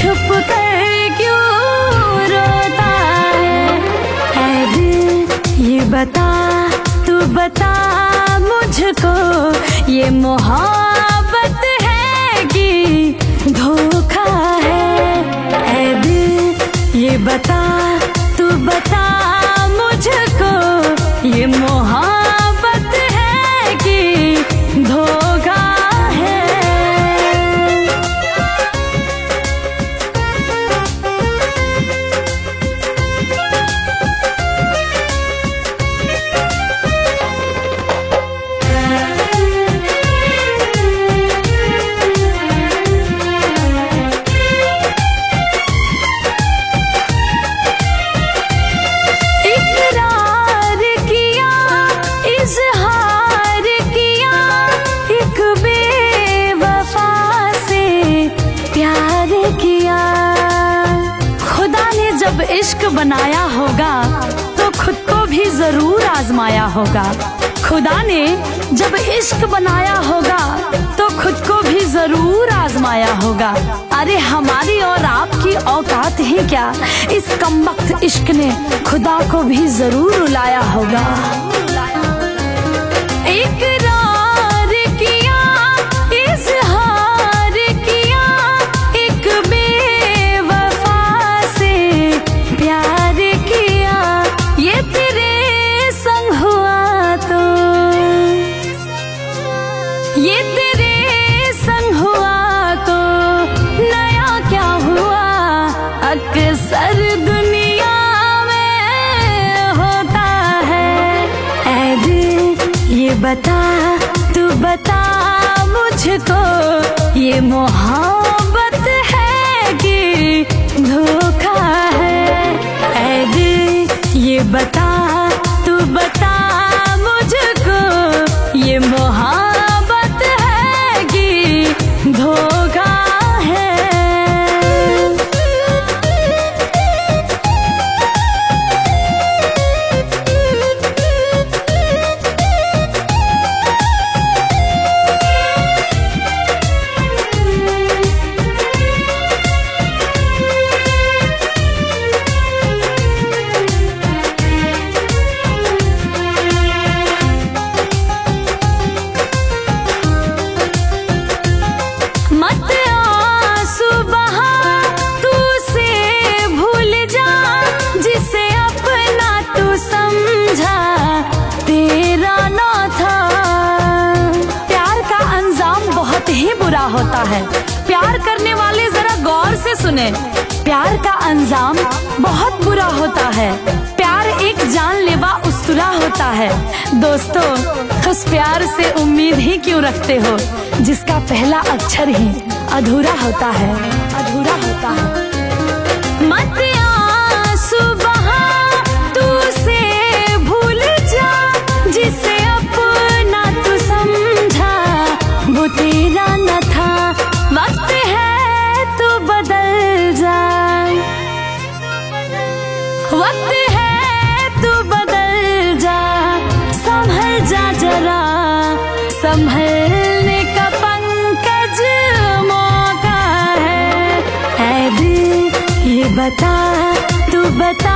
छुप कर क्यों रोता है दिल ये बता तू बता मुझको ये मोहब्बत है कि धोखा है दिल ये बता तू बता मुझको ये मोहब्बत है कि धोखा है। जब इश्क बनाया होगा तो खुद को भी जरूर आजमाया होगा। खुदा ने जब इश्क बनाया होगा तो खुद को भी जरूर आजमाया होगा। अरे हमारी और आपकी औकात ही क्या, इस कमबख्त इश्क ने खुदा को भी जरूर रुलाया होगा। इकरार किया इज़हार किया एक बेवफा से प्यार किया ये तेरे संग हुआ तो ये तेरे संग हुआ तो नया क्या हुआ अक्सर दुनिया में होता है। ऐ दिल ये बता तू बता मुझको ये मोहब्बत है कि धोखा है। ऐ दिल ये बता तू बता मुझको ये मोहब्बत है कि धोखा है। मत आंसू बहा तू से भूल जा जिसे अपना तू समझा तेरा ना था। प्यार का अंजाम बहुत ही बुरा होता है। प्यार करने वाले जरा गौर से सुने, प्यार का अंजाम बहुत बुरा होता है। प्यार एक जानलेवा उस्तरा होता है। दोस्तों उस प्यार से उम्मीद ही क्यों रखते हो जिसका पहला अक्षर ही अधूरा होता है, अधूरा होता है। मत आंसू बहा तू से भूल जा जिसे अपना तू समझा वो तेरा न था। वक्त है तू बदल जा, वक्त है तू बदल जा, संभल जा जरा, संभलने का पंकज मौका है। ऐ दिल ये बता तू बता